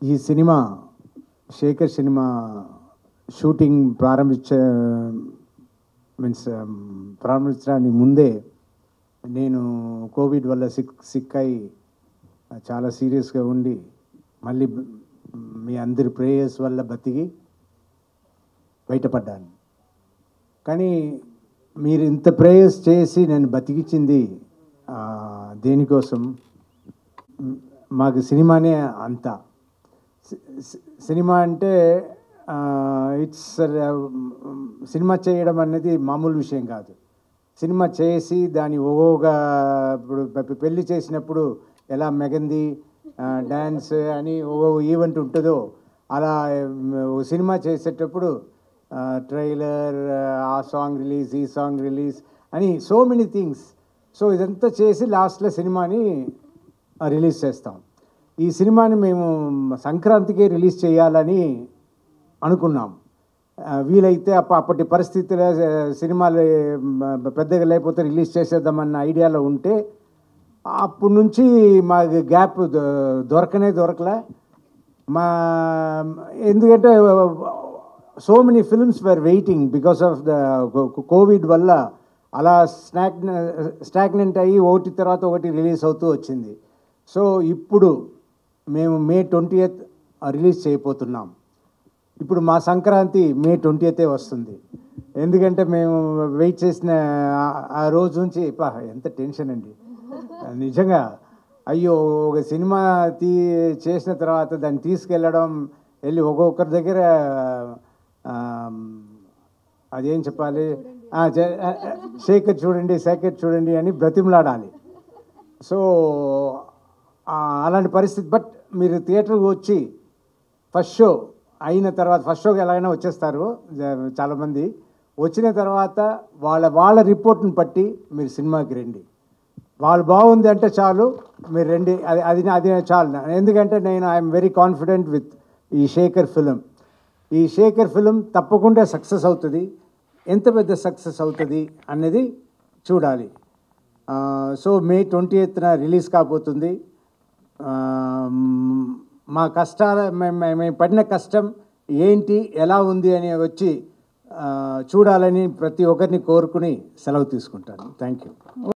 ఈ cinema Shekhar cinema shooting ప్రారంభించడానికి ముందే నేను కోవిడ్ వల్ల సిక్ అయి చాలా సీరియస్గా ఉండి మళ్ళీ మీ అందరి ప్రేయర్స్ వల్ల బతికి బయటపడ్డాను. కానీ మీరు ఇంత ప్రేయర్స్ చేసి నేను బతికించింది దేనికోసం? మాకు సినిమానే అంత. సినిమా అంటే సినిమా చేయడం అనేది మామూలు విషయం కాదు. సినిమా చేసి దాని ఒక్కొక్క ఇప్పుడు పెళ్ళి చేసినప్పుడు ఎలా మెగంది డ్యాన్స్ అని ఒక్కొక్క ఈవెంట్ ఉంటుందో అలా సినిమా చేసేటప్పుడు ట్రైలర్, ఆ సాంగ్ రిలీజ్, ఈ సాంగ్ రిలీజ్ అని సో మెనీ థింగ్స్. సో ఇదంతా చేసి లాస్ట్లో సినిమాని రిలీజ్ చేస్తాం. ఈ సినిమాని మేము సంక్రాంతికే రిలీజ్ చేయాలని అనుకున్నాం. వీలైతే అప్పటి పరిస్థితుల్లో సినిమాలు పెద్దగా లేకపోతే రిలీజ్ చేసేద్దామన్న ఐడియాలో ఉంటే అప్పటి నుంచి మాకు గ్యాప్ దొరకలే. ఎందుకంటే so many films were waiting because of the COVID వల్ల అలా స్టాగ్నెంట్ అయ్యి ఒకటి తర్వాత ఒకటి రిలీజ్ అవుతూ వచ్చింది. సో ఇప్పుడు మేము May 20th రిలీజ్ చేయబోతున్నాం. ఇప్పుడు మా సంక్రాంతి May 20th వస్తుంది. ఎందుకంటే మేము వెయిట్ చేసిన ఆ రోజు నుంచి ఎంత టెన్షన్ అండి నిజంగా. అయ్యో, ఒక సినిమా చేసిన తర్వాత దాన్ని తీసుకెళ్ళడం, వెళ్ళి ఒక్కొక్కరి దగ్గర అదేం చెప్పాలి, శేఖర్ చూడండి అని బ్రతిమలాడాలి. సో అలాంటి పరిస్థితి. బట్ మీరు థియేటర్కి వచ్చి ఫస్ట్ షో అయిన తర్వాత, ఫస్ట్ షోకి ఎలాగైనా వచ్చేస్తారు చాలామంది. వచ్చిన తర్వాత వాళ్ళ రిపోర్ట్ని బట్టి మీరు సినిమాకి రండి. వాళ్ళు బాగుంది అంటే చాలు, మీరు రండి. అది చాలు. ఎందుకంటే ఐఎమ్ వెరీ కాన్ఫిడెంట్ విత్ ఈ శేఖర్ ఫిలిం. ఈ శేఖర్ ఫిలిం తప్పకుండా సక్సెస్ అవుతుంది. ఎంత పెద్ద సక్సెస్ అవుతుంది అన్నది చూడాలి. సో May 20th రిలీజ్ కాబోతుంది. మా కష్టాలు, మేము పడిన కష్టం ఏంటి, ఎలా ఉంది అని వచ్చి చూడాలని ప్రతి ఒక్కరిని కోరుకుని సెలవు తీసుకుంటాను. Thank you.